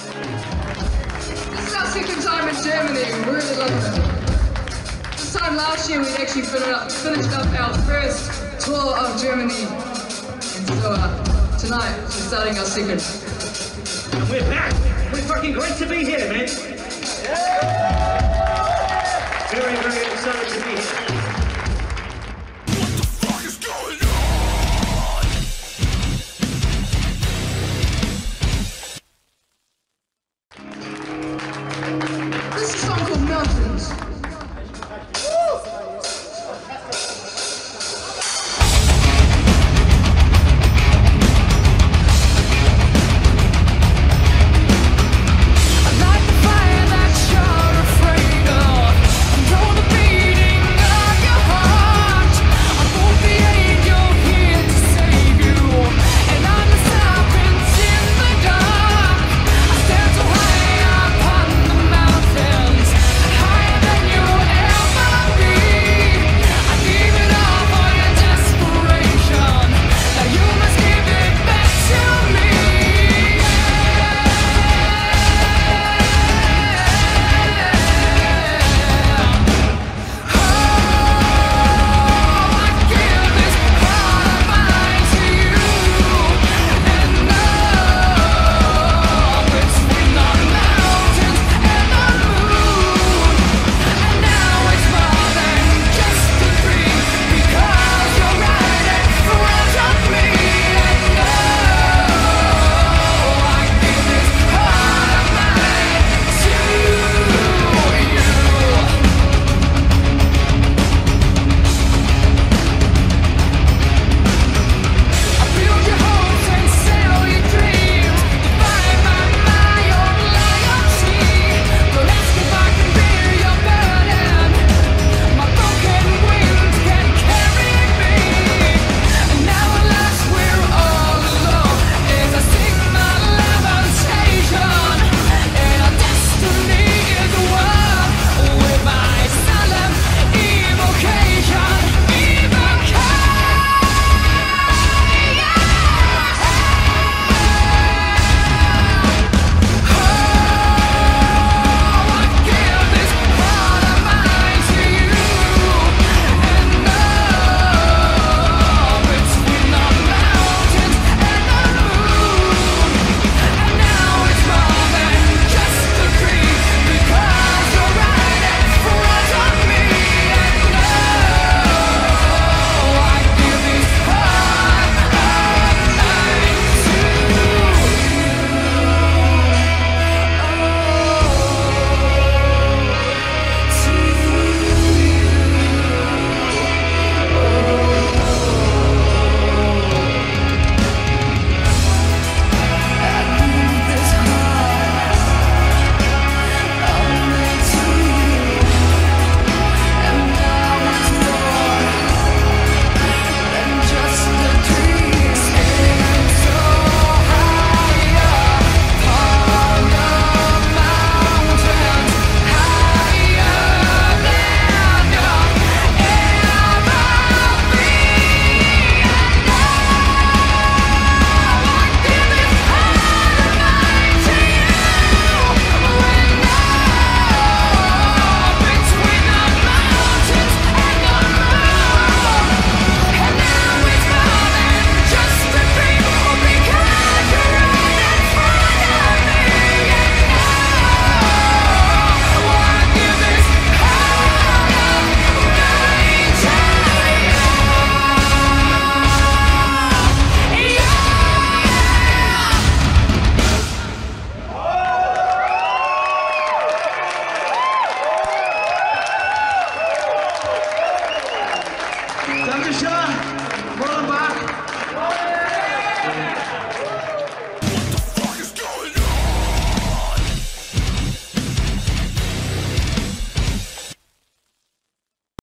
This is our second time in Germany. We're really loving it. This time last year, we'd actually finished up our first tour of Germany. And so tonight, we're starting our second. And we're back. We're fucking great to be here, man. Very, very excited to be here.